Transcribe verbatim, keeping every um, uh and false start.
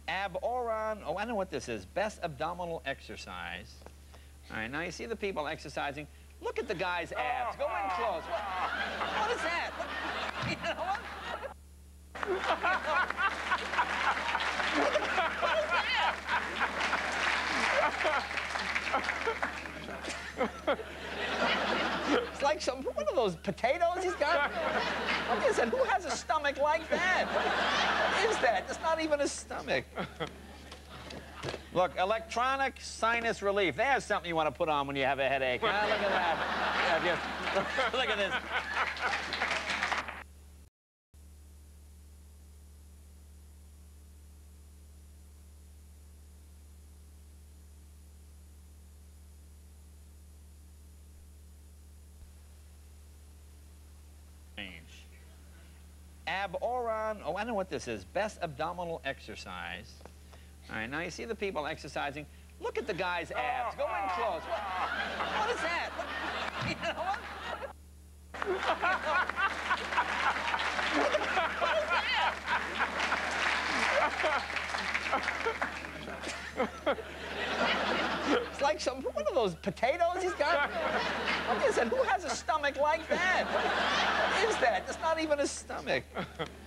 Ab-oron. Oh, I know what this is. Best abdominal exercise. All right, now you see the people exercising. Look at the guy's abs. Go in close. What, what is that? What, you know what? What is that? It's like some, one of those potatoes he's got. Like I said, who has a stomach like that? What is that? It's not even a stomach. Look, electronic sinus relief. There's something you want to put on when you have a headache. Huh? Look at that. Yeah, just, look at this. Ab-oron. Oh, I know what this is. Best abdominal exercise. All right, now you see the people exercising. Look at the guy's abs. Go in close. What, what is that? What, you know what? What is that? It's like some, one of those potatoes he's got. Like I said, who has a stomach like that? What is that? It's not even a stomach.